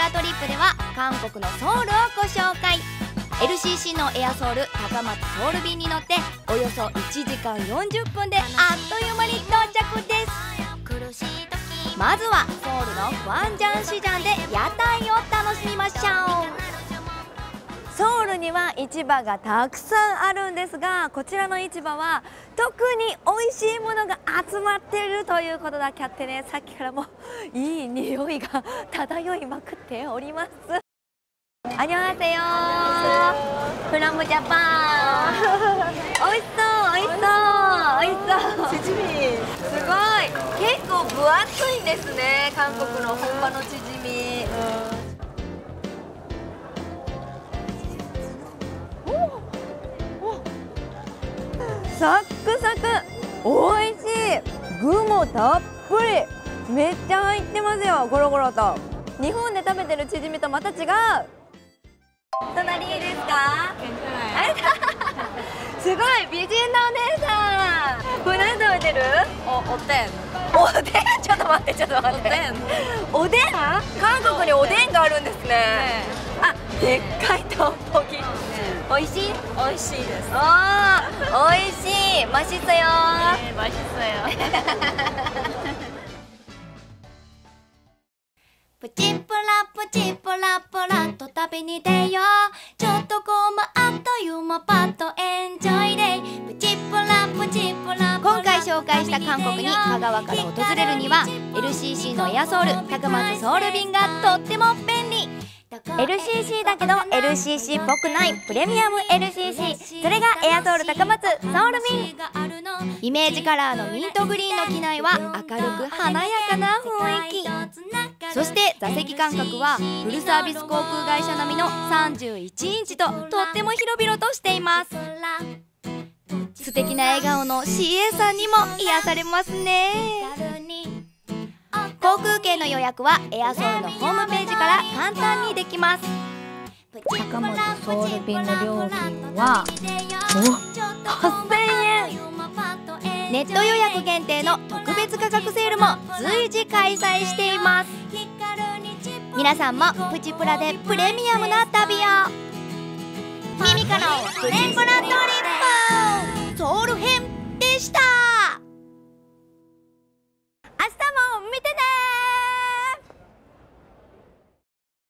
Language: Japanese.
ラトリップでは韓国のソウルをご紹介。 LCC のエアソウル高松ソウル便に乗っておよそ1時間40分であっという間に到着です。まずはソウルのクァンジャンシジャンで屋台を楽しみましょう。ソウルには市場がたくさんあるんですが、こちらの市場は特に美味しいものが集まっているということだけあってね、さっきからもいい匂いが漂いまくっております。アニョンハセヨー、フラムジャパン。美味しそう美味しそう美味しそう。 チヂミすごい、結構分厚いんですね、韓国の本場のチヂミ。サックサク、美味しい。具もたっぷり、めっちゃ入ってますよ、ゴロゴロと。日本で食べてるチヂミとまた違う。隣いいですか？すごい美人なお姉さん。これ何食べてる？ おでん。 おでん？ちょっと待ってちょっと待って。おでん？韓国におでんがあるんですね。あ、でっかいトッポギ。美味しい？ 美味しいです。 ああ、美味しい。맛있어요。 맛있어요。 プチプラプチプラプラと旅に出よう。ちょっとごまあっという間パッとエンジョイデイ。プチプラプチプラ。今回紹介した韓国に香川から訪れるには LCC のエアソウル高松ソウル便がとっても便利。 LCC だけど LCC っぽくないプレミアム LCC、 それがエアソウル高松ソウル便。 イメージカラーのミントグリーンの機内は明るく華やかな雰囲気。そして座席間隔はフルサービス航空会社並みの31インチととっても広々としています。素敵な笑顔の CA さんにも癒されますね。航空券の予約はエアソウルのホームページから簡単にできます。 高松ソウル便の料金は8000円。 ネット予約限定の特別価格セールも随時開催しています。皆さんもプチプラでプレミアムな旅を。ミミカのプチプラトリップソウル編でした。